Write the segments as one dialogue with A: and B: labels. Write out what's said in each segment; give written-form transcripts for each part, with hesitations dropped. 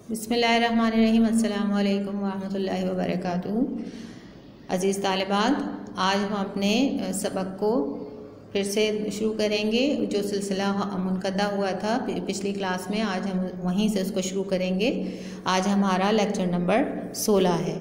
A: बिस्मिल्लाहिर्रहमानिर्रहीम। अस्सलामु अलैकुम वरहमतुल्लाहि वबरकातुहू। अज़ीज़ तालिबात, आज हम अपने सबक को फिर से शुरू करेंगे। जो सिलसिला मुनक़ता हुआ था पिछली क्लास में, आज हम वहीं से उसको शुरू करेंगे। आज हमारा लेक्चर नंबर 16 है।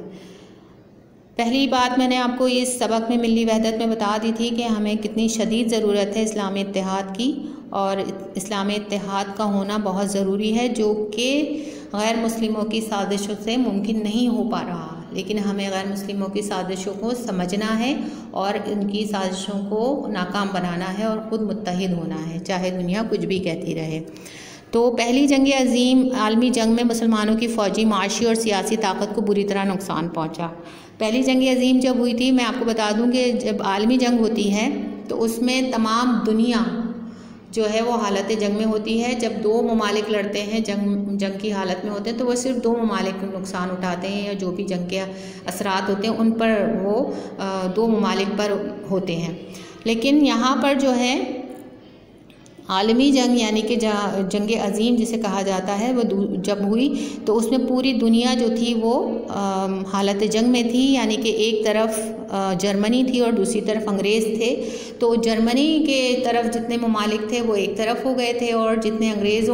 A: पहली बात मैंने आपको इस सबक में मिली वहदत में बता दी थी कि हमें कितनी शदीद ज़रूरत है इस्लामी इत्तेहाद की, और इस्लामी इत्तेहाद का होना बहुत ज़रूरी है, जो कि गैर मुस्लिमों की साजिशों से मुमकिन नहीं हो पा रहा। लेकिन हमें गैर मुस्लिमों की साजिशों को समझना है और इनकी साजिशों को नाकाम बनाना है और ख़ुद मुत्तहिद होना है, चाहे दुनिया कुछ भी कहती रहे। तो पहली जंग अज़ीम आलमी जंग में मुसलमानों की फ़ौजी, माशी और सियासी ताकत को बुरी तरह नुकसान पहुँचा। पहली जंग अज़ीम जब हुई थी, मैं आपको बता दूं कि जब आलमी जंग होती है तो उसमें तमाम दुनिया जो है वो हालत जंग में होती है। जब दो ममालिक लड़ते हैं, जंग की हालत में होते हैं, तो वो सिर्फ दो ममालिक नुकसान उठाते हैं, या जो भी जंग के असरात होते हैं उन पर वो दो ममालिक पर होते हैं। लेकिन यहाँ पर जो है आलमी जंग यानी कि जंग अज़ीम जिसे कहा जाता है, वो जब हुई तो उसमें पूरी दुनिया जो थी वो हालत जंग में थी। यानी कि एक तरफ जर्मनी थी और दूसरी तरफ अंग्रेज़ थे। तो जर्मनी के तरफ जितने ममालिक थे वो एक तरफ हो गए थे, और जितने अंग्रेज़ों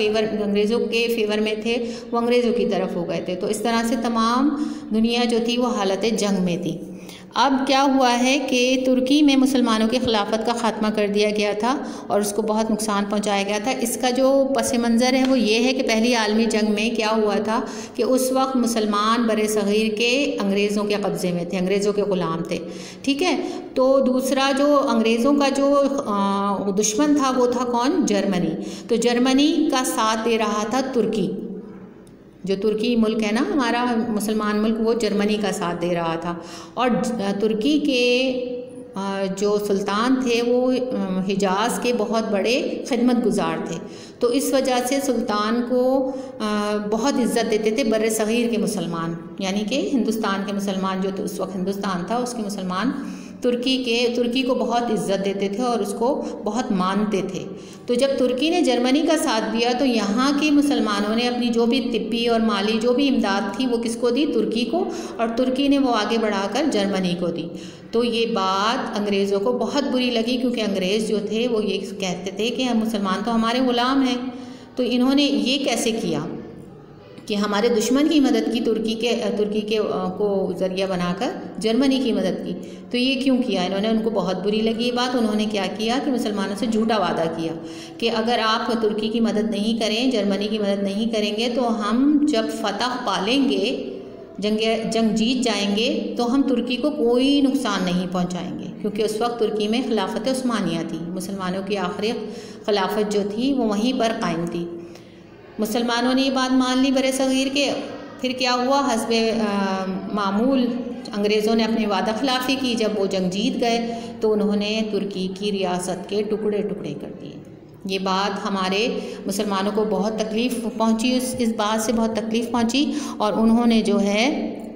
A: के फेवर में थे वो अंग्रेज़ों की तरफ हो गए थे। तो इस तरह से तमाम दुनिया जो थी वो हालत जंग में थी। अब क्या हुआ है कि तुर्की में मुसलमानों की खिलाफत का ख़ात्मा कर दिया गया था और उसको बहुत नुकसान पहुंचाया गया था। इसका जो पस मंज़र है वो ये है कि पहली आलमी जंग में क्या हुआ था कि उस वक्त मुसलमान बरे सग़ीर के अंग्रेज़ों के कब्ज़े में थे, अंग्रेज़ों के ग़ुलाम थे। ठीक है। तो दूसरा जो अंग्रेज़ों का जो दुश्मन था वो था कौन? जर्मनी। तो जर्मनी का साथ दे रहा था तुर्की। जो तुर्की मुल्क है ना हमारा मुसलमान मुल्क, वो जर्मनी का साथ दे रहा था। और तुर्की के जो सुल्तान थे वो हिजाज़ के बहुत बड़े खिदमत गुजार थे। तो इस वजह से सुल्तान को बहुत इज़्ज़त देते थे बर्रे सग़ीर के मुसलमान, यानी कि हिंदुस्तान के मुसलमान, जो तो उस वक्त हिंदुस्तान था उसके मुसलमान तुर्की को बहुत इज़्ज़त देते थे और उसको बहुत मानते थे। तो जब तुर्की ने जर्मनी का साथ दिया तो यहाँ के मुसलमानों ने अपनी जो भी तिब्बी और माली जो भी इमदाद थी वो किसको दी? तुर्की को। और तुर्की ने वो आगे बढ़ाकर जर्मनी को दी। तो ये बात अंग्रेज़ों को बहुत बुरी लगी, क्योंकि अंग्रेज़ जो थे वो ये कहते थे कि हम मुसलमान तो हमारे ग़ुलाम हैं। तो इन्होंने ये कैसे किया कि हमारे दुश्मन की मदद की, तुर्की के को ज़रिया बनाकर जर्मनी की मदद की। तो ये क्यों किया इन्होंने? उनको बहुत बुरी लगी ये बात। उन्होंने क्या किया कि मुसलमानों से झूठा वादा किया कि अगर आप तुर्की की मदद नहीं करें, जर्मनी की मदद नहीं करेंगे, तो हम जब फतह पालेंगे, जंग जीत जाएंगे, तो हम तुर्की को कोई नुकसान नहीं पहुँचाएँगे। क्योंकि उस वक्त तुर्की में खिलाफत उस्मानिया थी, मुसलमानों की आखिरी खिलाफत जो थी वो वहीं पर कायम थी। मुसलमानों ने ये बात मान ली बरे सग़ीर के। फिर क्या हुआ? हस्बे मामूल अंग्रेज़ों ने अपनी वादा खिलाफ़ी की। जब वो जंग जीत गए तो उन्होंने तुर्की की रियासत के टुकड़े टुकड़े कर दिए। ये बात हमारे मुसलमानों को बहुत तकलीफ़ पहुंची, इस बात से बहुत तकलीफ़ पहुंची। और उन्होंने जो है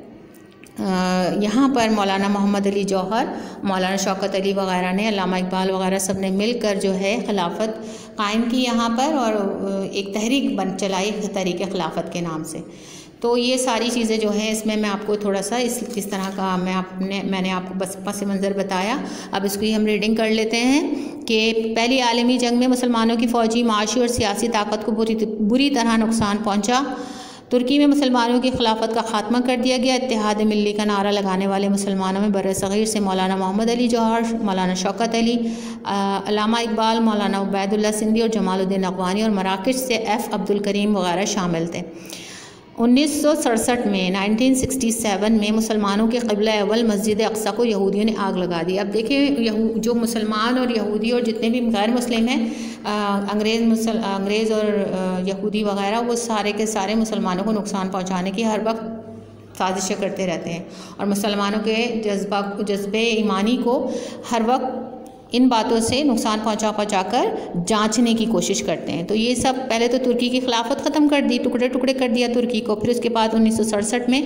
A: यहाँ पर मौलाना मोहम्मद अली जौहर, मौलाना शौकत अली वग़ैरह ने, अल्लामा इकबाल वग़ैरह सब ने मिलकर जो है खिलाफत कायम की यहाँ पर, और एक तहरीक चलाई तहरीक खिलाफत के नाम से। तो ये सारी चीज़ें जो हैं इसमें मैं आपको थोड़ा सा इस तरह का मैंने आपको बस पस मंज़र बताया। अब इसको ही हम रीडिंग कर लेते हैं कि पहली आलमी जंग में मुसलमानों की फ़ौजी, माशी और सियासी ताकत को बुरी तरह नुकसान पहुँचा। तुर्की में मुसलमानों की खिलाफत का ख़ात्मा कर दिया गया। इत्तेहाद मिल्ली का नारा लगाने वाले मुसलमानों में बर्रे सग़ीर से मौलाना मोहम्मद अली जौहर, मौलाना शौकत अली, अल्लामा इकबाल, मौलाना उबैदुल्लाह सिंधी और जमालुद्दीन अक़वानी, और मराकश से F अब्दुल करीम वग़ैरह शामिल थे। 1967 में 1967 में मुसलमानों के क़िबला अव्वल मस्जिद अक़सा को यहूदियों ने आग लगा दी। अब देखिए, जो मुसलमान और यहूदी और जितने भी गैर मुस्लिम हैं, अंग्रेज़ और यहूदी वग़ैरह, वो सारे के सारे मुसलमानों को नुकसान पहुँचाने की हर वक्त साजिशें करते रहते हैं, और मुसलमानों के जज्बे ईमानी को हर वक्त इन बातों से नुकसान पहुँचा कर जांचने की कोशिश करते हैं। तो ये सब पहले तो तुर्की की खिलाफत ख़त्म कर दी, टुकड़े टुकड़े कर दिया तुर्की को। फिर उसके बाद 1967 में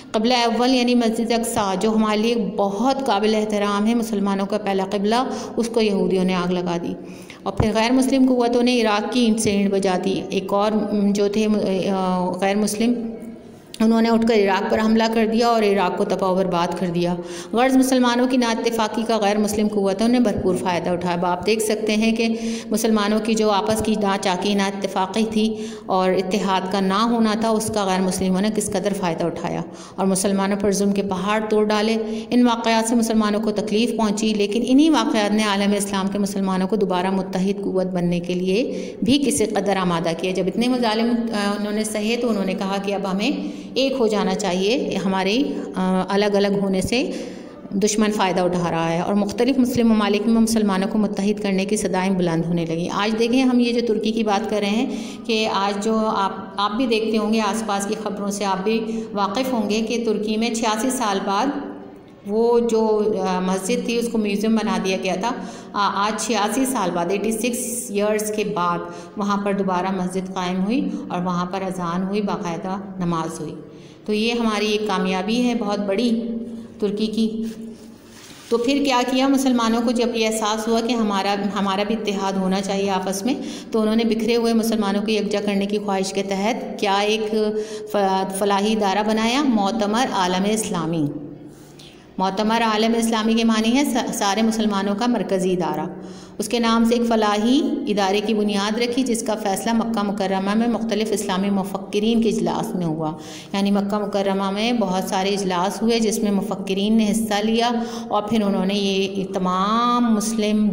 A: क़िबला अव्वल यानी मस्जिद अक्सा जो हमारे लिए बहुत काबिल एहतराम है, मुसलमानों का पहला क़िबला, उसको यहूदियों ने आग लगा दी। और फिर गैर मुस्लिम क़ुव्वतों ने इराक़ की ईंट से ईंट बजा दी। एक और जो थे गैर मुस्लिम, उन्होंने उठकर इराक़ पर हमला कर दिया और इराक़ को तबाह बर्बाद कर दिया। गर्ज़ मुसलमानों की नाइत्तेफ़ाक़ी का गैर मुस्लिम क़ुव्वतों ने भरपूर फ़ायदा उठाया। अब आप देख सकते हैं कि मुसलमानों की जो आपस की नाचाकी नाइत्तेफ़ाक़ी थी और इत्तेहाद का ना होना था, उसका गैर मुस्लिमों ने किस कदर फ़ायदा उठाया और मुसलमानों पर जुल्म के पहाड़ तोड़ डाले। इन वाक़यात से मुसलमानों को तकलीफ़ पहुँची, लेकिन इन्हीं वाक़यात ने आलम इस्लाम के मुसलमानों को दोबारा मुत्तहिद क़ुव्वत बनने के लिए भी किसी कदर आमादा किया। जब इतने मज़ालिम उन्होंने सहे तो उन्होंने कहा कि अब हमें एक हो जाना चाहिए, हमारे अलग अलग होने से दुश्मन फ़ायदा उठा रहा है। और मुख्तलिफ़ मुस्लिम ममालिक में मुसलमानों को मुत्तहिद करने की सदाएँ बुलंद होने लगी। आज देखें, हम ये जो तुर्की की बात कर रहे हैं कि आज जो आप भी देखते होंगे, आसपास की ख़बरों से आप भी वाकिफ़ होंगे कि तुर्की में 86 साल बाद वो जो मस्जिद थी उसको म्यूज़ियम बना दिया गया था। आज 86 साल बाद 86 ईयर्स के बाद वहाँ पर दोबारा मस्जिद कायम हुई और वहाँ पर अज़ान हुई, बाकायदा नमाज हुई। तो ये हमारी एक कामयाबी है बहुत बड़ी तुर्की की। तो फिर क्या किया मुसलमानों को, जब ये एहसास हुआ कि हमारा भी इत्तेहाद होना चाहिए आपस में, तो उन्होंने बिखरे हुए मुसलमानों को यकजा करने की ख्वाहिश के तहत क्या एक फलाही इदारा बनाया, मोतमर आलम इस्लामी। मोतमर आलम इस्लामी के मानी है सारे मुसलमानों का मरकज़ी इदारा। उसके नाम से एक फ़लाही इदारे की बुनियाद रखी, जिसका फ़ैसला मक्का मुकर्रमा में मुख्तलिफ़ इस्लामी मुफ़क्किरीन के इजलास में हुआ। यानी मक्का मुकर्रमा में बहुत सारे इजलास हुए जिसमें मुफ़क्किरीन ने हिस्सा लिया और फिर उन्होंने ये तमाम मुस्लिम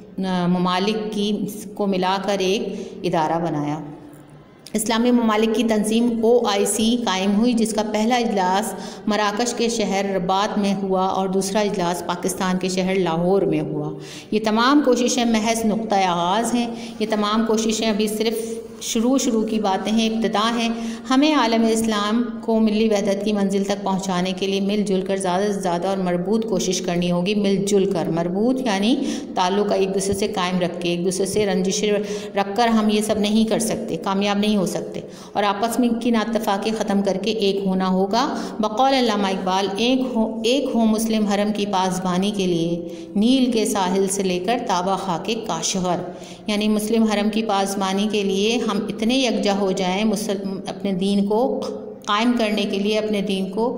A: ममालिक को मिलाकर एक इदारा बनाया। इस्लामी ममालिक की तंजीम OIC कायम हुई, जिसका पहला इजलास मराकश के शहर रबात में हुआ और दूसरा इजलास पाकिस्तान के शहर लाहौर में हुआ। ये तमाम कोशिशें महज नुक्ता आगाज़ हैं। ये तमाम कोशिशें अभी सिर्फ़ शुरू की बातें हैं, इब्तिदा हैं। हमें आलम इस्लाम को मिली वहदत की मंजिल तक पहुँचाने के लिए मिलजुल कर ज़्यादा से ज़्यादा और मरबूत कोशिश करनी होगी। मिलजुल कर, मरबूत यानी ताल्लुक़ एक दूसरे से कायम रख के, एक दूसरे से रंजिशें रख कर हम ये सब नहीं कर सकते, कामयाब नहीं हो सकते। और आपस में की नाइत्तेफ़ाक़ी ख़त्म करके एक होना होगा। बक़ौल अल्लामा इक़बाल, एक हो मुस्लिम हरम की पासबानी के लिए, नील के साहिल से लेकर ताबा खाके काशगर। यानी मुस्लिम हरम की पासबानी के लिए हम इतने यकजा हो जाएं अपने दीन को कायम करने के लिए, अपने दीन को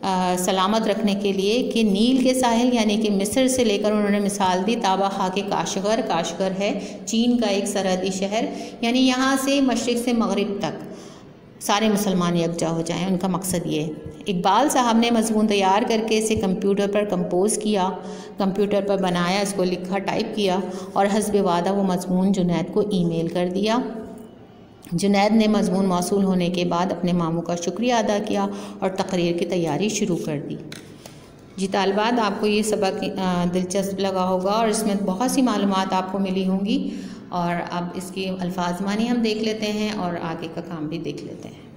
A: सलामत रखने के लिए कि नील के साहिल यानी कि मिस्र से लेकर उन्होंने मिसाल दी ताबा खाके काशगर। काशगर है चीन का एक सरहदी शहर, यानी यहाँ से मशरिक़ से मगरिब तक सारे मुसलमान यकजा हो जाएं। उनका मकसद ये है। इकबाल साहब ने मज़मून तैयार करके इसे कंप्यूटर पर कंपोज़ किया, कंप्यूटर पर बनाया, इसको लिखा, टाइप किया और हस्ब वादा वो मज़मून जुनैद को ईमेल कर दिया। जुनैद ने मज़मून मौसूल होने के बाद अपने मामू का शुक्रिया अदा किया और तकरीर की तैयारी शुरू कर दी। जी तालिबात, आपको ये सबक दिलचस्प लगा होगा और इसमें बहुत सी मालूमात आपको मिली होंगी। और अब इसकी अल्फाज मानी हम देख लेते हैं और आगे का काम भी देख लेते हैं।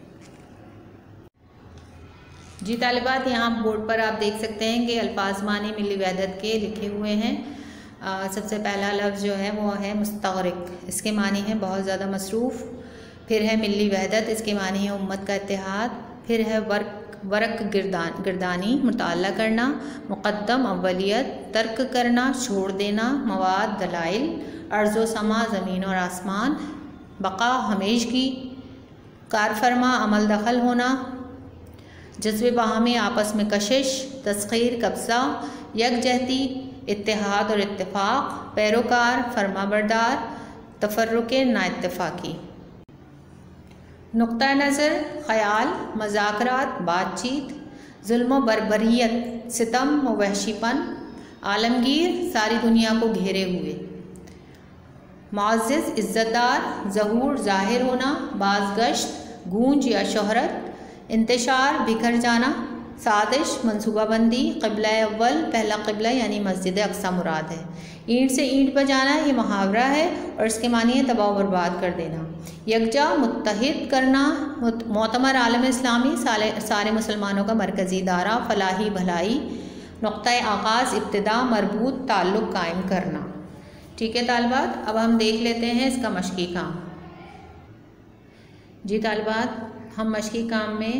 A: जी तालिबात, यहाँ बोर्ड पर आप देख सकते हैं कि अल्फाज मानी मिली वहदत के लिखे हुए हैं। सबसे पहला लफ्ज़ जो है वो है मुस्तग़रिक़, इसके मानी है बहुत ज़्यादा मसरूफ़। फिर है मिली वहदत, इसके मानी है उम्मत का इत्तेहाद। फिर है वर्क गिरदानी, मुताला करना। मुक़द्दम अव्वलियत, तर्क करना, छोड़ देना। मवाद दलाइल, अर्ज़ो समा ज़मीन और आसमान। बक़ा हमेशगी, कार फरमा अमल दखल होना। जज्बे बाहमी आपस में कशिश, तस्ख़ीर कब्ज़ा, यकजहती, इत्तेहाद और इत्तेफ़ाक़। पैरोकार, फरमाबरदार, तफ़र्रुक़ नाइत्तेफ़ाक़ी। नुक्ता नज़र, ख़याल, मज़ाकरात, बातचीत। जुल्म बर्बरियत, सितम व वहशीपन। आलमगीर, सारी दुनिया को घेरे हुए। मुअज़्ज़िज़, इज़्ज़तदार। ज़हूर, ज़ाहिर होना। बाज़गश्त, गूंज या शोहरत। इंतशार, बिखर जाना। साजिश, मनसूबाबंदी। क़िबला अव्वल, पहला क़िबला यानी मस्जिद अक्सा मुराद है। ईंट से ईंट बजाना, ये मुहावरा है और इसके मानी है तबाह बर्बाद कर देना। यकजा, मुत्तहिद करना। मोतमर आलम इस्लामी, सारे मुसलमानों का मरकज़ी इदारा। फ़लाही भलाई, नुक्ता आगाज़, इब्तिदा, मरबूत ताल्लुक़ कायम करना। ठीक है तालिबात, अब हम देख लेते हैं इसका मशक़ी काम। जी तालिबात, हम मशक़ी काम में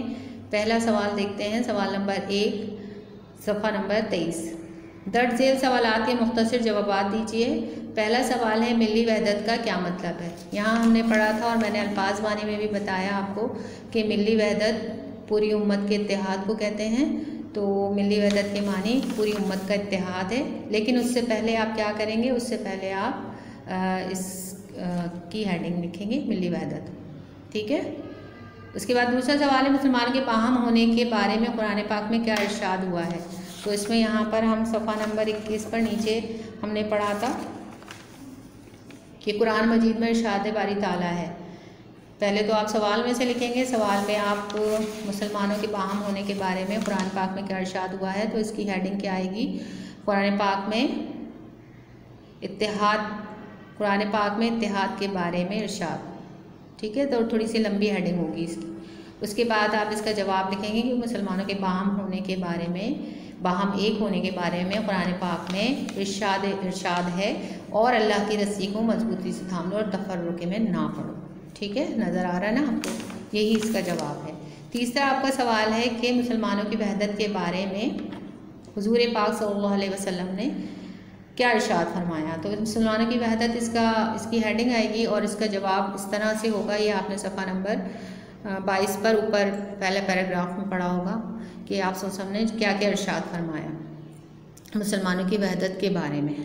A: पहला सवाल देखते हैं, सवाल नंबर 1, सफ़ा नंबर 23। दर्ज झेल सवालात के मुख्तसर जवाब दीजिए। पहला सवाल है मिली वहदत का क्या मतलब है। यहाँ हमने पढ़ा था और मैंने अल्फाज वानी में भी बताया आपको कि मिली वहदत पूरी उम्मत के इत्तेहाद को कहते हैं। तो मिली वहदत के मानी पूरी उम्मत का इत्तेहाद है। लेकिन उससे पहले आप क्या करेंगे, उससे पहले आप इस की हेडिंग लिखेंगे मिली वहदत, ठीक है। उसके बाद दूसरा सवाल है मुसलमानों के बाहम होने के बारे में कुरान पाक में क्या इरशाद हुआ है। तो इसमें यहाँ पर हम सफ़ा नंबर 21 पर नीचे हमने पढ़ा था कि कुरान मजीद में इरशाद बारी ताला है। पहले तो आप सवाल में से लिखेंगे, सवाल में आप मुसलमानों के बाहम होने के बारे में कुरान पाक में क्या इरशाद हुआ है। तो इसकी हेडिंग क्या आएगी, कुरान पाक में इत्तेहाद, कुरान पाक में इत्तेहाद के बारे में इरशाद, ठीक है। तो थोड़ी सी लंबी हेडिंग होगी इसकी। उसके बाद आप इसका जवाब लिखेंगे कि मुसलमानों के बाहम होने के बारे में, बाहम एक होने के बारे में कुरान पाक में इरशाद है और अल्लाह की रस्सी को मजबूती से थाम लो और तफर्रुक़ में ना पढ़ो, ठीक है। नज़र आ रहा है ना आपको, यही इसका जवाब है। तीसरा आपका सवाल है कि मुसलमानों की वहदत के बारे में हुज़ूर पाक सल्लल्लाहु अलैहि वसल्लम ने क्या इरशाद फरमाया। तो मुसलमानों की वहदत इसकी हेडिंग आएगी और इसका जवाब इस तरह से होगा। ये आपने सफ़ा नंबर 22 पर ऊपर पहले पैराग्राफ में पढ़ा होगा कि आप सब ने क्या क्या इरशाद फरमाया मुसलमानों की वहदत के बारे में।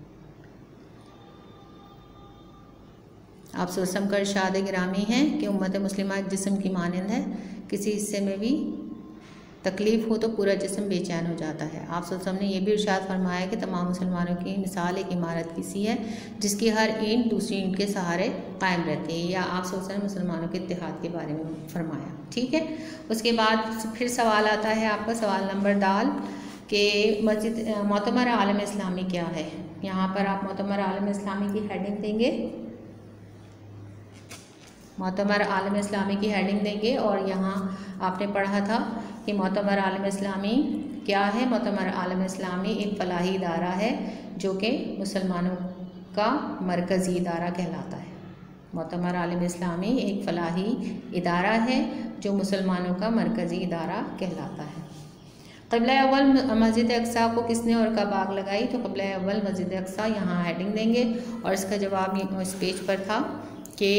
A: आप वसल्लम का इरशाद गिरामी है कि उम्मत मुस्लिमा एक जिस्म की मानंद है, किसी हिस्से में भी तकलीफ़ हो तो पूरा जिस्म बेचैन हो जाता है। आप वसल्लम ने यह भी इरशाद फरमाया कि तमाम मुसलमानों की मिसाल एक इमारत की सी है जिसकी हर ईंट दूसरी ईंट के सहारे कायम रहती है। या आप वसल्लम ने मुसलमानों के इत्तेहाद के बारे में फरमाया, ठीक है। उसके बाद फिर सवाल आता है आपका सवाल नंबर दाल कि मस्जिद मोतमर आलम इस्लामी क्या है। यहाँ पर आप मोतमर आलम इस्लामी की हेडिंग देंगे, मोतमर आलम इस्लामी की हेडिंग देंगे। और यहाँ आपने पढ़ा था कि मोतमर आलम इस्लामी क्या है। मोतमर आलम इस्लामी एक फ़लाही इदारा है जो कि मुसलमानों का मरकज़ी इदारा कहलाता है। मोतमर आलम इस्लामी एक फ़लाही इदारा है जो मुसलमानों का मरकज़ी इदारा कहलाता है। क़िबला अव्वल मस्जिद अक्सा को किसने और कब आग लगाई। तो क़िबला अव्वल मस्जिद अक्सा यहाँ हेडिंग देंगे और इसका जवाब इस पेज पर था कि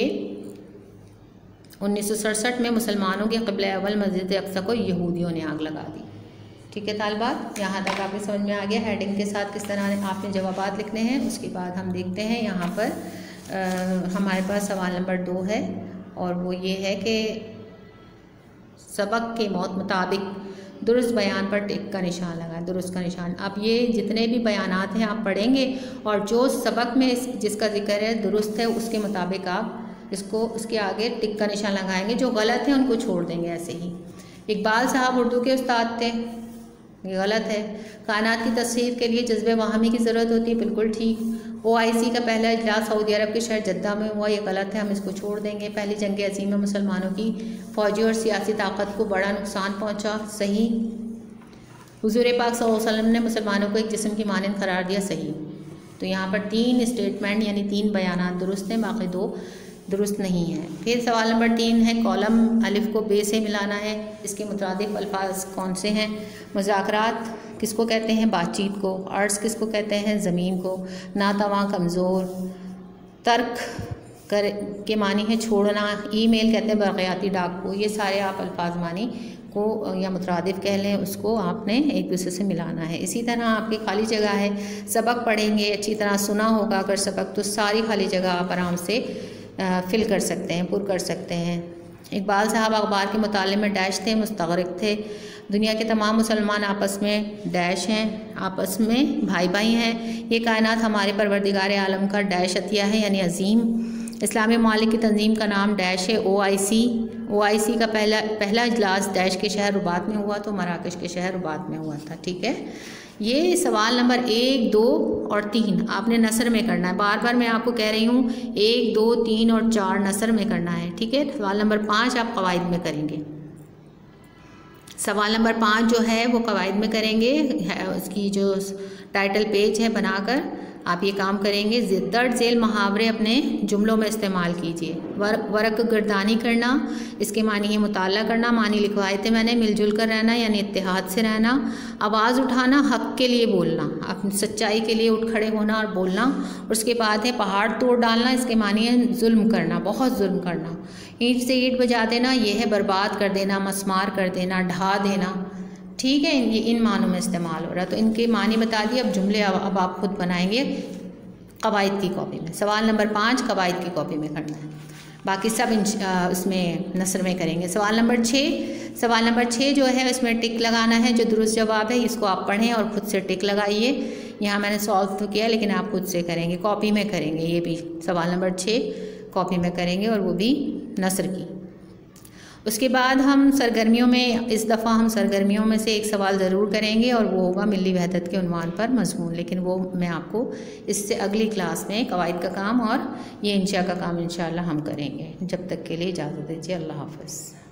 A: 1967 में मुसलमानों के क़िबला अव्वल मस्जिद अक्सा को यहूदियों ने आग लगा दी, ठीक है। तालिबात यहाँ तक आपको समझ में आ गया हेडिंग के साथ किस तरह आपने जवाबात लिखने हैं। उसके बाद हम देखते हैं यहाँ पर हमारे पास सवाल नंबर 2 है और वो ये है कि सबक के मुताबिक दुरुस्त बयान पर टिक का निशान लगाएं। दुरुस्त का निशान, अब ये जितने भी बयानात हैं आप पढ़ेंगे और जो सबक में जिसका जिक्र है दुरुस्त है उसके मुताबिक आप इसको उसके आगे टिक का निशान लगाएंगे। जो गलत है उनको छोड़ देंगे। ऐसे ही इकबाल साहब उर्दू के उस्ताद थे, ये गलत है। कायनात की तस्वीर के लिए जज्बे वाहमी की ज़रूरत होती है, बिल्कुल ठीक। OIC का पहला इजलास सऊदी अरब के शहर जद्दा में हुआ, ये गलत है, हम इसको छोड़ देंगे। पहली जंग अज़ीम में मुसलमानों की फ़ौजी और सियासी ताकत को बड़ा नुकसान पहुँचा, सही। हुज़ूर पाक सल्लल्लाहु अलैहि वसल्लम ने मुसलमानों को एक जिस्म की मानंद करार दिया, सही। तो यहाँ पर 3 स्टेटमेंट यानी 3 बयानात दुरुस्त हैं, बाकी 2 दुरुस्त नहीं है। फिर सवाल नंबर 3 है कॉलम अलिफ को बे से मिलाना है, इसके मुताबिक अल्फाज कौन से हैं। मुज़ाकरात किसको कहते हैं, बातचीत को। अर्ज़ किसको कहते हैं, ज़मीन को। नातवां कमज़ोर। तर्क कर के मानी है छोड़ना। ईमेल कहते हैं बरक़याती डाक को। ये सारे आप अल्फाज मानी को या मुतरादिफ कह लें, उसको आपने एक दूसरे से मिलाना है। इसी तरह आपकी खाली जगह है, सबक पढ़ेंगे, अच्छी तरह सुना होगा अगर सबक, तो सारी खाली जगह आप आराम से फिल कर सकते हैं, पुर कर सकते हैं। इकबाल साहब अखबार के मुताले में डैश थे, मुस्तग़रिक़ थे। दुनिया के तमाम मुसलमान आपस में डैश हैं, आपस में भाई भाई हैं। ये कायनात हमारे परवरदिगार आलम का डैश अतिया है यानी अज़ीम। इस्लामी ममालिक की तंजीम का नाम डैश है, OIC का पहला इजलास डैश के शहर रुबात में हुआ, तो मराकश के शहर रुबात में हुआ था, ठीक है। ये सवाल नंबर 1, 2 और 3 आपने नसर में करना है। बार बार मैं आपको कह रही हूँ 1, 2, 3 और 4 नसर में करना है, ठीक है। सवाल नंबर 5 आप कवायद में करेंगे। सवाल नंबर 5 जो है वो कवायद में करेंगे। उसकी जो टाइटल पेज है बनाकर आप ये काम करेंगे। दर्ज झेल मुहावरे अपने जुमलों में इस्तेमाल कीजिए। वरक गर्दानी करना, इसके मानी है मुताला करना, मानी लिखवाए थे मैंने, मिलजुल कर रहना यानी इत्तेहाद से रहना। आवाज़ उठाना, हक के लिए बोलना, अपनी सच्चाई के लिए उठ खड़े होना और बोलना। उसके बाद है पहाड़ तोड़ डालना, इसके मानी है जुल्म करना, बहुत जुल्म करना। ईंट से ईंट बजा देना, ये है बर्बाद कर देना, मसमार कर देना, ढा देना। ठीक है, ये इन मानों में इस्तेमाल हो रहा है। तो इनके मानी बता दिए। अब जुमले अब आप खुद बनाएंगे कवायद की कॉपी में। सवाल नंबर 5 कवायद की कॉपी में करना है, बाकी सब इसमें नसर में करेंगे। सवाल नंबर 6 जो है इसमें टिक लगाना है। जो दुरुस्त जवाब है इसको आप पढ़ें और ख़ुद से टिक लगाइए। यहाँ मैंने सॉल्व तो किया लेकिन आप खुद से करेंगे, कॉपी में करेंगे। ये भी सवाल नंबर 6 कॉपी में करेंगे और वो भी नसर की। उसके बाद हम सरगर्मियों में, इस दफ़ा हम सरगर्मियों में से एक सवाल ज़रूर करेंगे और वो होगा मिली वहदत के उन्वान पर मज़मून, लेकिन वो मैं आपको इससे अगली क्लास में कवायद का काम और ये इंशा का काम इंशाअल्लाह हम करेंगे। जब तक के लिए इजाज़त दीजिए। अल्लाह हाफ़िज़।